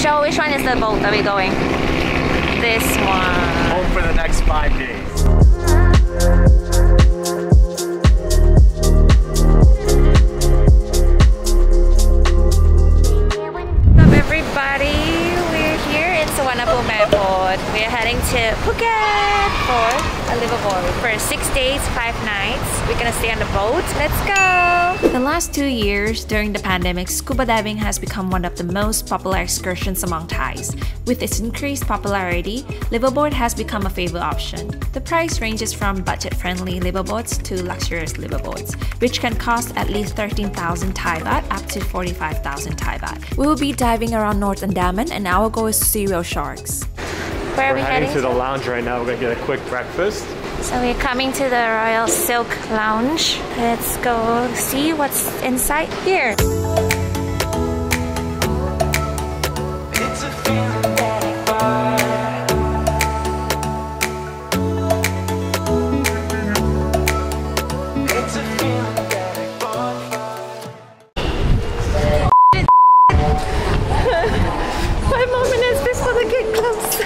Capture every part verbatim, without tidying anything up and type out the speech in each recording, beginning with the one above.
So which one is the boat that we're going? This one. Home for the next five days. What's up everybody? We're here in Liveaboard. We're heading to Phuket for a Liveaboard for six days, five nights. We're gonna stay on the boat. Let's go! The last two years, during the pandemic, scuba diving has become one of the most popular excursions among Thais. With its increased popularity, Liveaboard has become a favorite option. The price ranges from budget-friendly liveaboards to luxurious liveaboards, which can cost at least thirteen thousand Thai baht up to forty-five thousand Thai baht. We will be diving around North Andaman, and our goal is to see real sharks. Where are We're we heading heading to the lounge right now. We're gonna get a quick breakfast. So we're coming to the Royal Silk Lounge. Let's go see what's inside here. Five more minutes before the gate closes.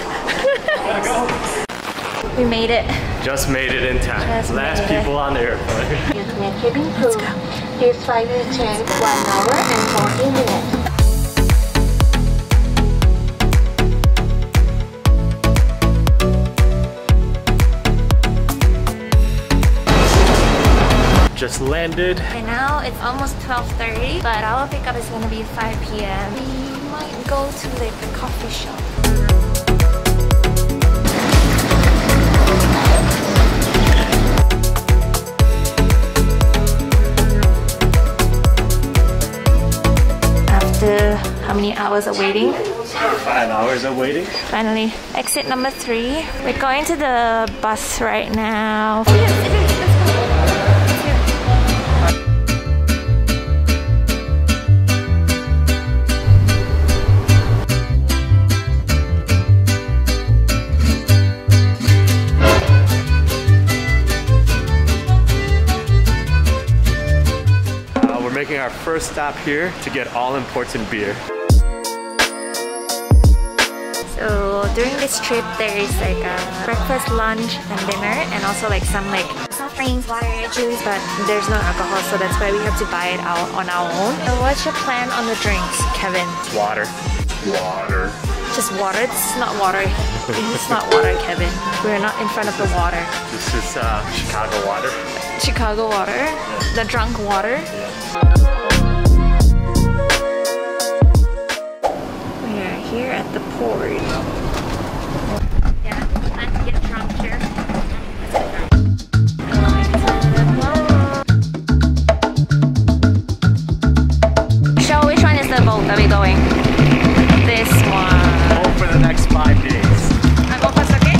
We made it. Just made it in time. Just Last people on the airplane. Let's go. This flight will take one hour and forty minutes. Just landed. Right now it's almost twelve thirty, but our pickup is gonna be five P M We might go to like a coffee shop. After how many hours of waiting? Five hours of waiting. Finally, exit number three. We're going to the bus right now. Making our first stop here to get all-important beer. So during this trip, there is like a breakfast, lunch, and dinner, and also like some like soft drinks, water, juice, but there's no alcohol, so that's why we have to buy it out on our own. So what's your plan on the drinks, Kevin? Water. Water. Just water? This is not water. This is not water, Kevin. We're not in front of the water. This is uh, Chicago water. Chicago water? Yeah. The drunk water? Yeah. We are here at the port. Yeah, time to get drunk here. So which one is the boat that we're going? This one. Home for the next five days. I'm almost okay?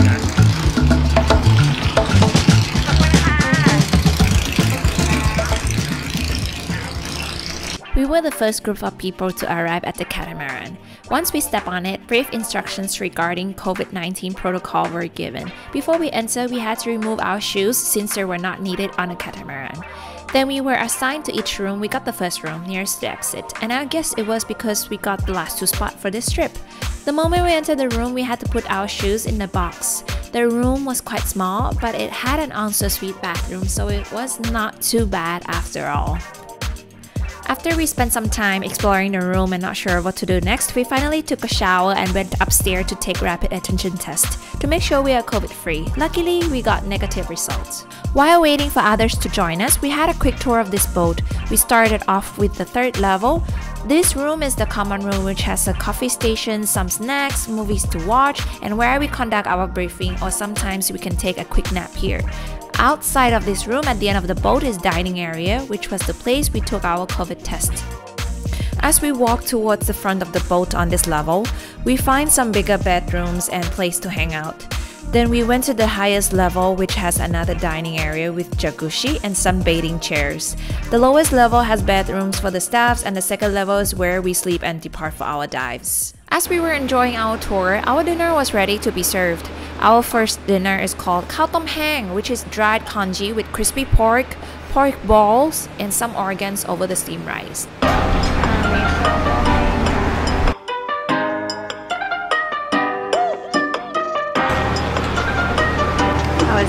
We were the first group of people to arrive at the catamaran. Once we step on it, brief instructions regarding COVID nineteen protocol were given. Before we enter, we had to remove our shoes since they were not needed on a catamaran. Then we were assigned to each room. We got the first room nearest the exit, and I guess it was because we got the last two spots for this trip. The moment we entered the room, we had to put our shoes in the box. The room was quite small, but it had an ensuite bathroom, so it was not too bad after all. After we spent some time exploring the room and not sure what to do next, we finally took a shower and went upstairs to take rapid antigen test to make sure we are COVID-free. Luckily, we got negative results. While waiting for others to join us, we had a quick tour of this boat. We started off with the third level. This room is the common room, which has a coffee station, some snacks, movies to watch, and where we conduct our briefing, or sometimes we can take a quick nap here. Outside of this room at the end of the boat is dining area, which was the place we took our COVID test. As we walk towards the front of the boat on this level, we find some bigger bedrooms and place to hang out. Then we went to the highest level, which has another dining area with jacuzzi and some bathing chairs. The lowest level has bedrooms for the staffs, and the second level is where we sleep and depart for our dives. As we were enjoying our tour, our dinner was ready to be served. Our first dinner is called khao tom hang, which is dried congee with crispy pork, pork balls, and some organs over the steamed rice.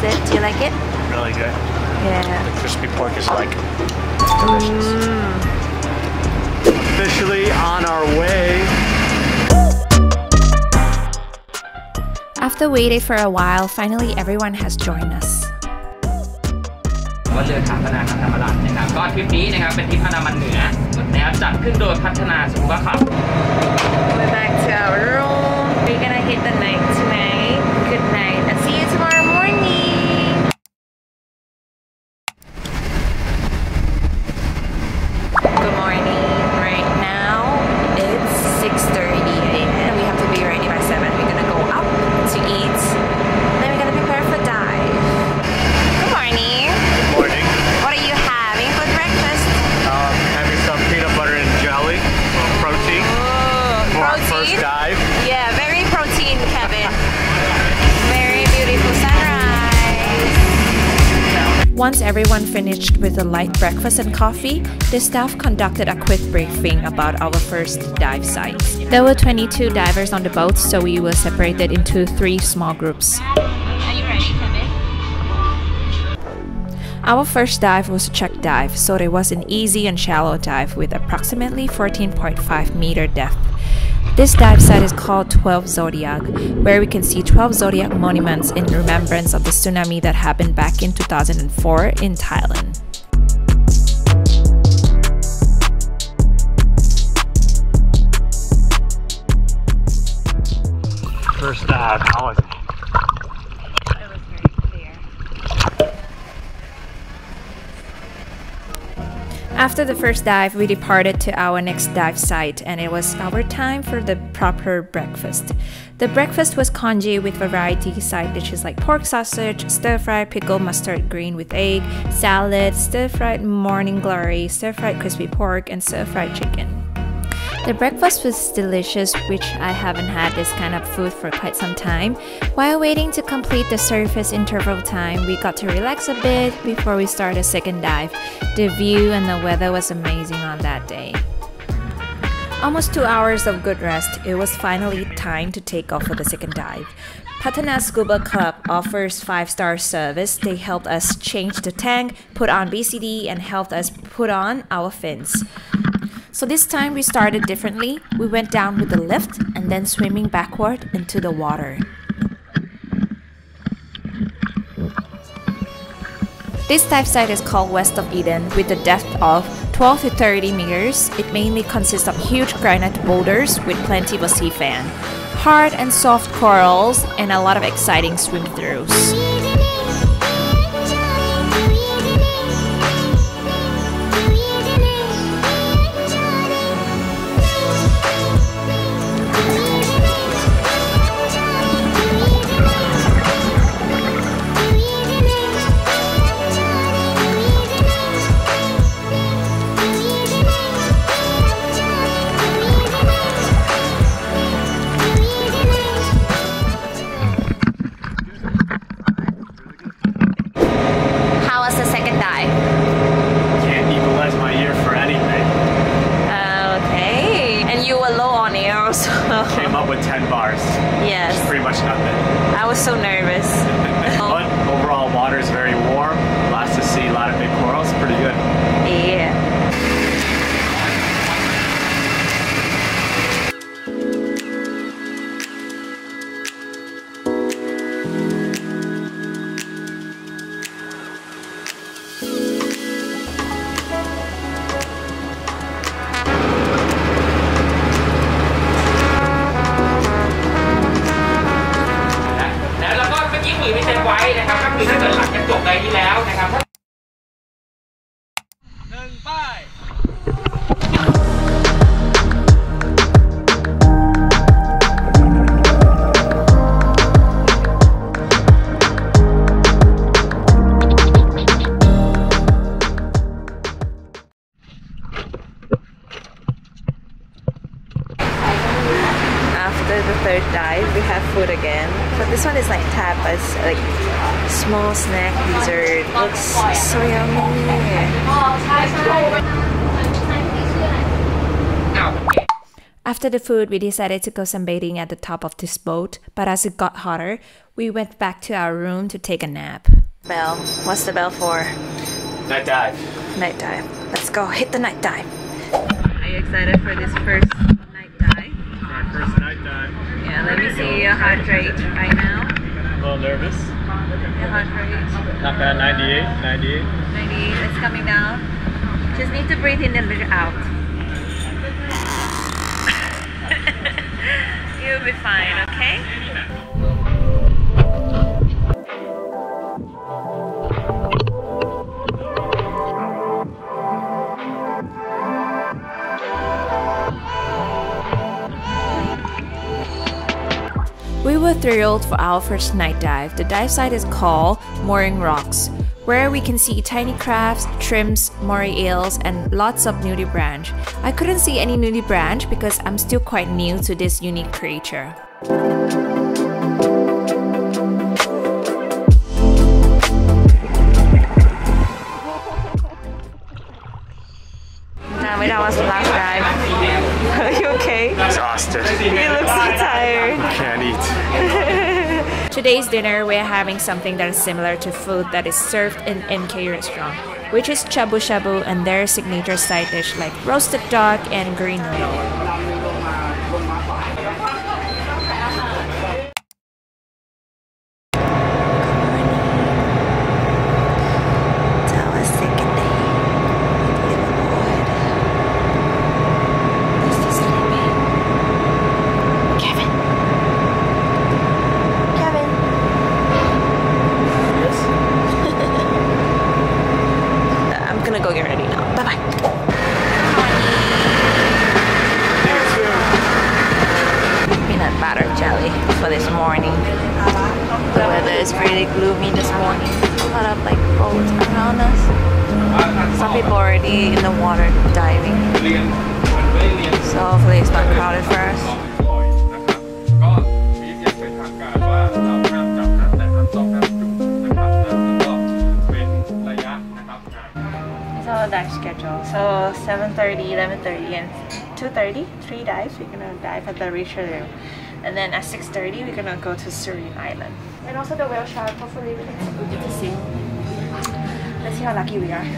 it? Do you like it? Really good. Yeah. The crispy pork is like delicious. Mm. Officially on our way. After waiting for a while, finally everyone has joined us. ว่าเรือทางพัฒนาธรรมราชนะครับก็ทริปนี้นะครับเป็นทริปอันดามันเหนือนะครับจัดขึ้นโดยพัฒนาสุขภาพ We're back to our room. We're gonna hit the night tonight. Good night and see you tomorrow morning. Good morning. Right now it's six thirty a m We have to be ready by seven. We're gonna go up to eat. Then we're gonna prepare for dive. Good morning. Good morning. What are you having for breakfast? Um, having some peanut butter and jelly, well, protein Oh, for our protein? first dive. Yeah, very protein, Kevin. Very beautiful sunrise. Once everyone finished with a light breakfast and coffee, the staff conducted a quick briefing about our first dive site. There were twenty-two divers on the boat, so we were separated into three small groups. Are you ready, Kevin? Our first dive was a check dive, so it was an easy and shallow dive with approximately fourteen point five meter depth. This dive site is called twelve Zodiac, where we can see twelve Zodiac monuments in remembrance of the tsunami that happened back in two thousand four in Thailand. First dive, how was it? It was very clear. After the first dive, we departed to our next dive site, and it was our time for the proper breakfast. The breakfast was congee with variety side dishes like pork sausage, stir-fried pickled mustard green with egg, salad, stir-fried morning glory, stir-fried crispy pork, and stir-fried chicken. The breakfast was delicious, which I haven't had this kind of food for quite some time. While waiting to complete the surface interval time, we got to relax a bit before we start a second dive. The view and the weather was amazing on that day. Almost two hours of good rest, it was finally time to take off for the second dive. Patana Scuba Club offers five star service. They helped us change the tank, put on B C D, and helped us put on our fins. So this time we started differently. We went down with the lift and then swimming backward into the water. This dive site is called West of Eden with a depth of twelve to thirty meters. It mainly consists of huge granite boulders with plenty of sea fan, hard and soft corals, and a lot of exciting swim-throughs. Came up with ten bars. Yes. Which is pretty much nothing. I was so nervous. But overall, water is very warm. Lots to see, a lot of big corals. Pretty good. Yeah. After the third dive, we have food again. But this one is like tapas, like small snack dessert. Looks so yummy. After the food, we decided to go sunbathing at the top of this boat. But as it got hotter, we went back to our room to take a nap. Bell. What's the bell for? Night dive. Night dive. Let's go hit the night dive. Are you excited for this first night dive? My first night dive. Yeah, let me see your heart rate right now. A little nervous. Your heart rate. Not bad, ninety-eight, ninety-eight. ninety-eight, it's coming down. Just need to breathe in and breathe out. You'll be fine, okay? We were thrilled for our first night dive. The dive site is called Mooring Rocks, where we can see tiny crabs, shrimps, moray eels, and lots of nudibranch. I couldn't see any nudibranch because I'm still quite new to this unique creature. Now that was the last dive. Are you okay? Exhausted. You look so tired. Can't eat. Today's dinner, we're having something that is similar to food that is served in N K restaurant, which is shabu shabu and their signature side dish like roasted duck and green noodle. For this morning. The weather is pretty gloomy this morning. A lot of like boats around us. Some people already in the water diving. So hopefully it's not crowded for us. It's our dive schedule. So seven thirty, eleven thirty and two thirty, three dives. We're gonna dive at the Richelieu. And then at six thirty, we're gonna go to Surian Island. And also the whale shark, hopefully we can we get to see. Let's see how lucky we are.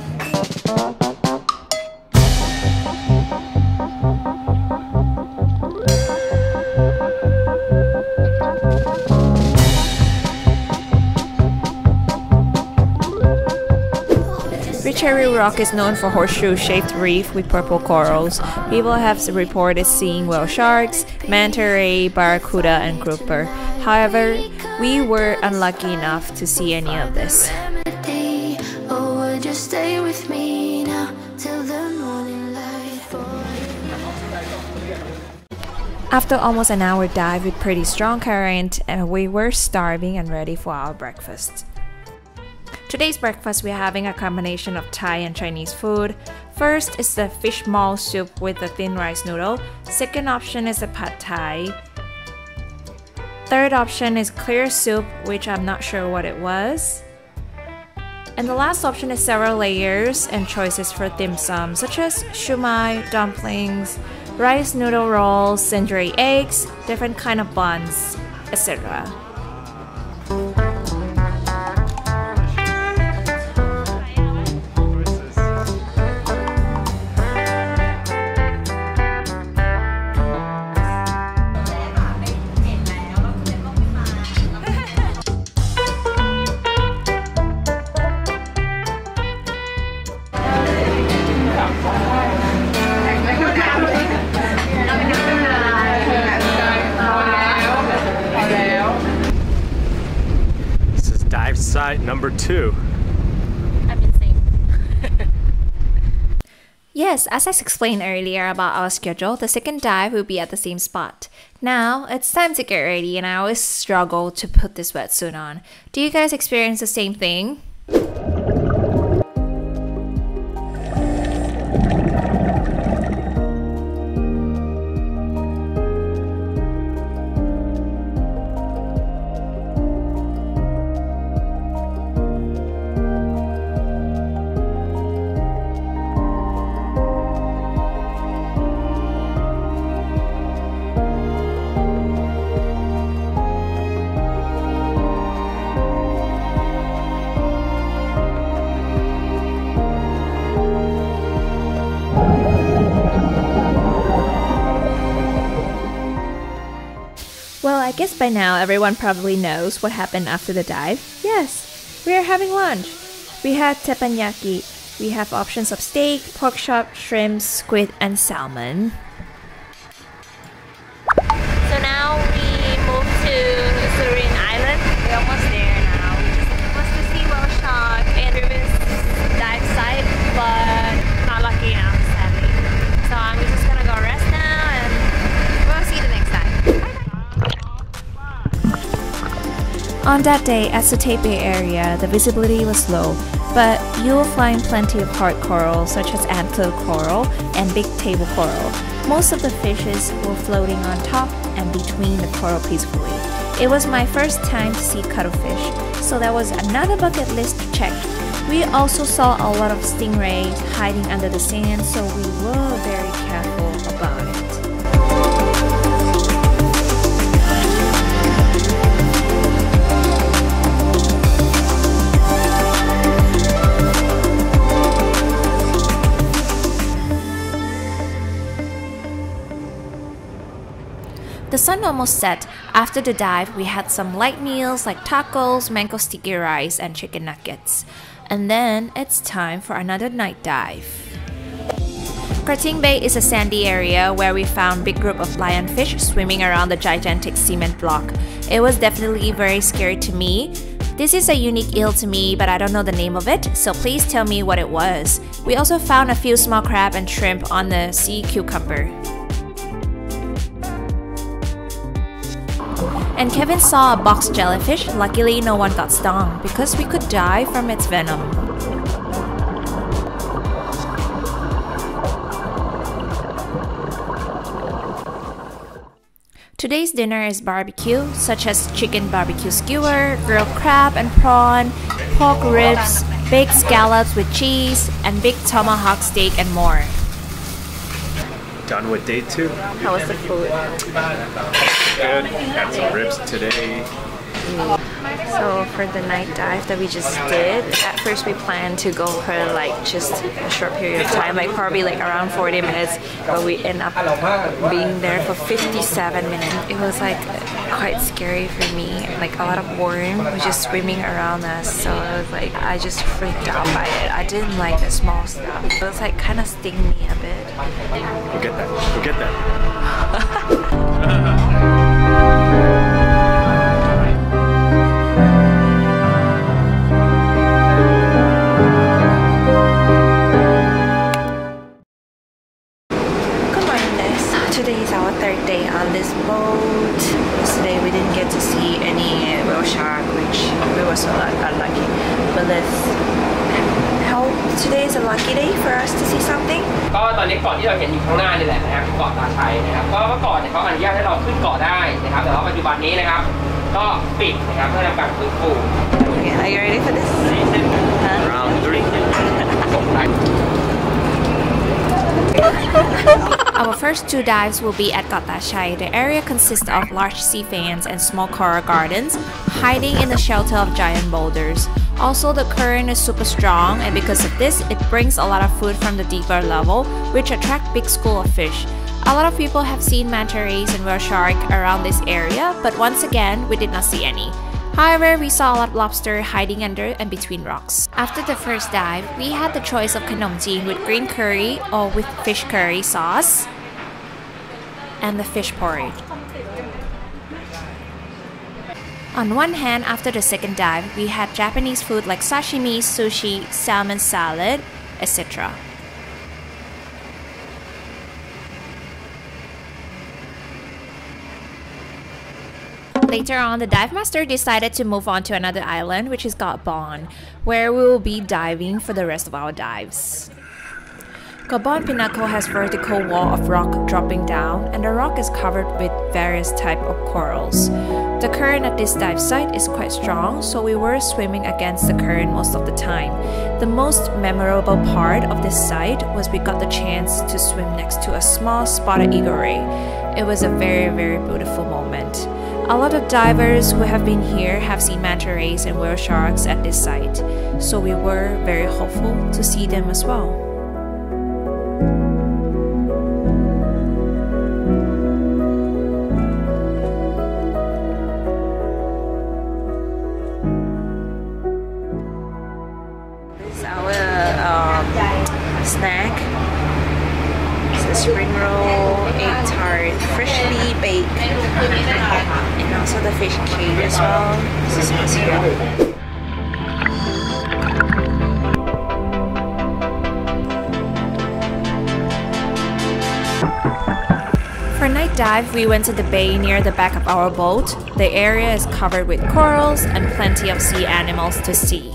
Richelieu Rock is known for horseshoe-shaped reef with purple corals. People have reported seeing whale sharks, manta ray, barracuda, and grouper. However, we were unlucky enough to see any of this. After almost an hour dive with pretty strong current, and we were starving and ready for our breakfast. Today's breakfast, we're having a combination of Thai and Chinese food. First is the fish maw soup with the thin rice noodle. Second option is the pad thai. Third option is clear soup, which I'm not sure what it was. And the last option is several layers and choices for dim sum, such as shumai, dumplings, rice noodle rolls, cendré eggs, different kind of buns, et cetera. Site number two. I'm insane. Yes, as I explained earlier about our schedule, the second dive will be at the same spot. Now, it's time to get ready, and I always struggle to put this wetsuit on. Do you guys experience the same thing? Well, I guess by now everyone probably knows what happened after the dive. Yes, we are having lunch. We had teppanyaki. We have options of steak, pork chop, shrimp, squid, and salmon. So now we move to Similan Island. We're almost there now. We just supposed to see whale shark and Riven's dive site, but not lucky enough, sadly. So I'm just gonna go rest now and we'll see you the next time. Bye-bye. On that day at Sutate Bay area, the visibility was low, but you will find plenty of hard coral such as antler coral and big table coral. Most of the fishes were floating on top and between the coral peacefully. It was my first time to see cuttlefish, so that was another bucket list to check. We also saw a lot of stingrays hiding under the sand, so we were very careful about it. The sun almost set. After the dive, we had some light meals like tacos, mango sticky rice, and chicken nuggets. And then it's time for another night dive. Krating Bay is a sandy area where we found a big group of lionfish swimming around the gigantic cement block. It was definitely very scary to me. This is a unique eel to me, but I don't know the name of it, so please tell me what it was. We also found a few small crab and shrimp on the sea cucumber. And Kevin saw a box jellyfish. Luckily, no one got stung because we could die from its venom. Today's dinner is barbecue, such as chicken barbecue skewer, grilled crab and prawn, pork ribs, baked scallops with cheese, and big tomahawk steak and more. Done with day two. How was the food? Good. Had some ribs today. So for the night dive that we just did, at first we planned to go for like just a short period of time, like probably like around forty minutes, but we end up being there for fifty-seven minutes. It was like quite scary for me, like a lot of worm was just swimming around us, so it was like I just freaked out by it. I didn't like the small stuff. It was like kind of sting me a bit. We'll get that. We'll get that. Today is our third day on this boat. Yesterday we didn't get to see any whale shark, which we were so unlucky. But let's hope today is a lucky day for us to see something. ก็ตอนนี้เกาะที่เราเห็นอยู่ข้างหน้านี่แหละนะครับเกาะตาชัยนะครับก็เมื่อก่อนเนี่ยเขาอนุญาตให้เราขึ้นเกาะได้นะครับแต่ว่าปัจจุบันนี้นะครับก็ปิดนะครับเพื่อทำการฟื้นฟู Okay, are you ready for this? Huh? Round three. Our first two dives will be at Kottachai. The area consists of large sea fans and small coral gardens, hiding in the shelter of giant boulders. Also, the current is super strong, and because of this, it brings a lot of food from the deeper level, which attract big school of fish. A lot of people have seen manta rays and whale shark around this area, but once again, we did not see any. However, we saw a lot of lobster hiding under and between rocks. After the first dive, we had the choice of khanom jean with green curry or with fish curry sauce and the fish porridge. On one hand, after the second dive, we had Japanese food like sashimi, sushi, salmon salad, et cetera. Later on, the dive master decided to move on to another island, which is Gabon, where we will be diving for the rest of our dives. Gabon Pinnacle has vertical wall of rock dropping down, and the rock is covered with various types of corals. The current at this dive site is quite strong, so we were swimming against the current most of the time. The most memorable part of this site was we got the chance to swim next to a small spotted eagle ray. It was a very, very beautiful moment. A lot of divers who have been here have seen manta rays and whale sharks at this site, so we were very hopeful to see them as well. lake and also the fish cage as well. This is possible. For night dive, we went to the bay near the back of our boat. The area is covered with corals and plenty of sea animals to see.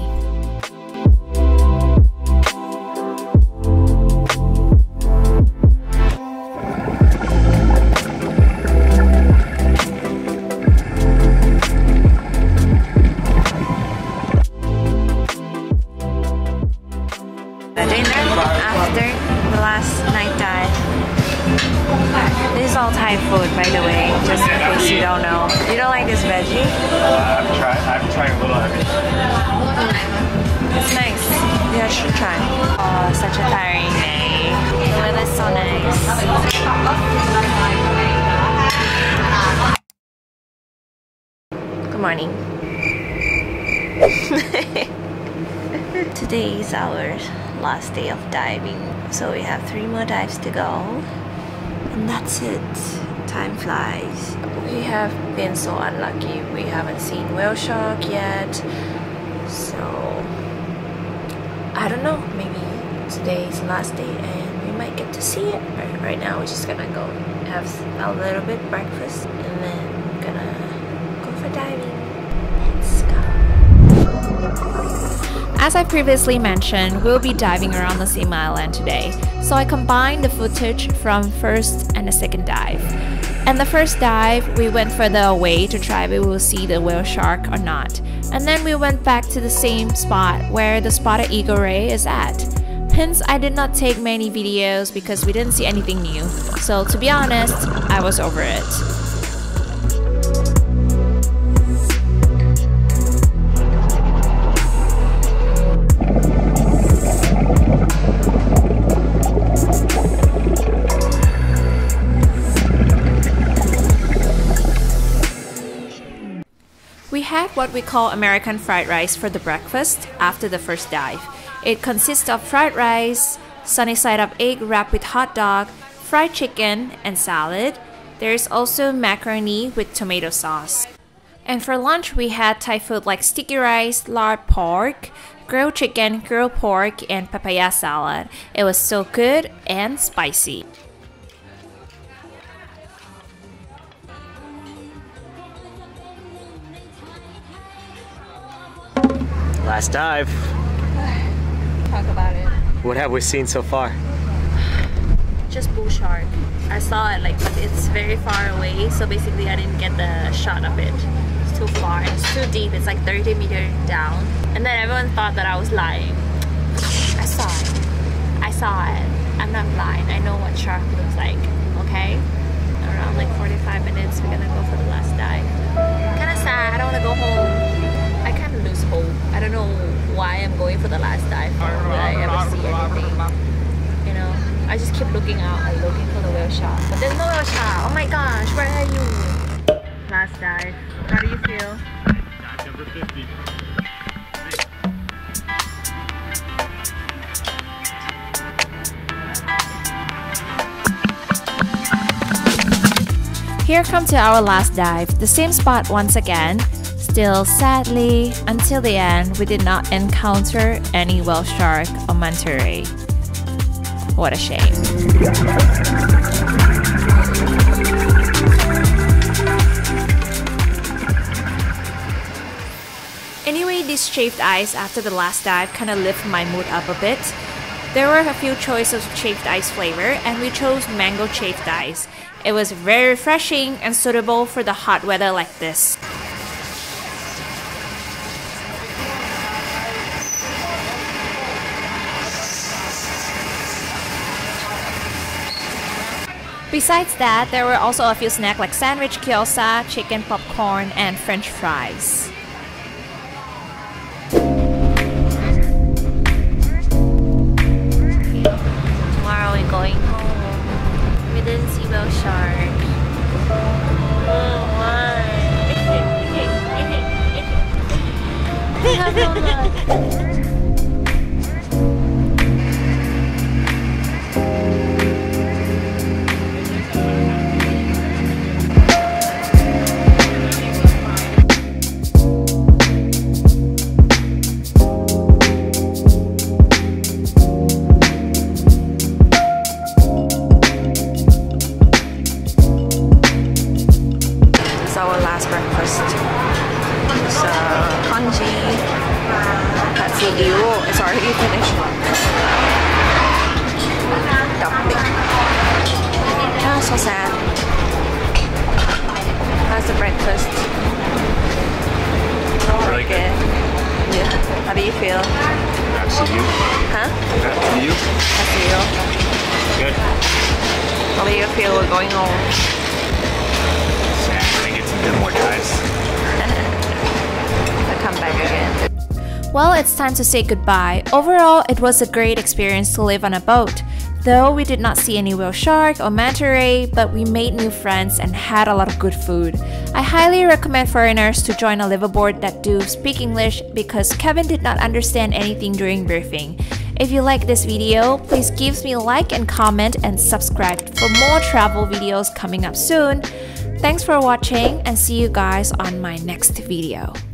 The dinner after the last night dive. This is all Thai food, by the way, just in case you don't know. You don't like this veggie? Uh, I've tried. I've tried a little of it. It's nice. You should try. Oh, such a tiring day. The weather's so nice. Good morning. Today is our last day of diving, so we have three more dives to go. And that's it. Time flies. We have been so unlucky. We haven't seen whale shark yet. So I don't know. Maybe today is the last day and we might get to see it. But right now we're just gonna go have a little bit breakfast and then gonna go for diving. Let's go. As I previously mentioned, we'll be diving around the Similan today, so I combined the footage from first and the second dive. And the first dive, we went further away to try if we will see the whale shark or not. And then we went back to the same spot where the spotted eagle ray is at. Hence, I did not take many videos because we didn't see anything new. So to be honest, I was over it. We had what we call American fried rice for the breakfast after the first dive. It consists of fried rice, sunny side up egg wrapped with hot dog, fried chicken, and salad. There's also macaroni with tomato sauce. And for lunch, we had Thai food like sticky rice, lard pork, grilled chicken, grilled pork, and papaya salad. It was so good and spicy. Last dive. Talk about it. What have we seen so far? Just bull shark. I saw it like, but it's very far away, so basically I didn't get the shot of it. It's too far. It's too deep. It's like thirty meters down. And then everyone thought that I was lying. I saw it. I saw it. I'm not blind. I know what shark looks like. Okay? Around like forty-five minutes, we're gonna go for the last dive. Kinda sad. I don't wanna go home. I kind of lose hope. I don't know why I'm going for the last dive or will I ever see anything. You know, I just keep looking out and looking for the whale shark. But there's no whale shark. Oh my gosh, where are you? Last dive. How do you feel? Dive number fifty. Here come to our last dive. The same spot once again. Still, sadly, until the end, we did not encounter any whale shark or manta ray. What a shame. Anyway, this shaved ice after the last dive kind of lifted my mood up a bit. There were a few choices of shaved ice flavor, and we chose mango shaved ice. It was very refreshing and suitable for the hot weather like this. Besides that, there were also a few snacks like sandwich gyoza, chicken popcorn, and french fries. Tomorrow we're going home. We didn't see whale shark. Oh, why? our last breakfast. So, congee. That's the deal. It's already finished. Dumpling. Oh, so sad. How's the breakfast? Really good. Yeah. How do you feel? That's you. Huh? That's you. That's you. Good. How do you feel we're going home? Sad. I get some good more guys. I'll come back again. Well, it's time to say goodbye. Overall, it was a great experience to live on a boat. Though we did not see any whale shark or manta ray, but we made new friends and had a lot of good food. I highly recommend foreigners to join a liveaboard that do speak English because Kevin did not understand anything during briefing. If you like this video, please give me a like and comment and subscribe for more travel videos coming up soon. Thanks for watching and see you guys on my next video.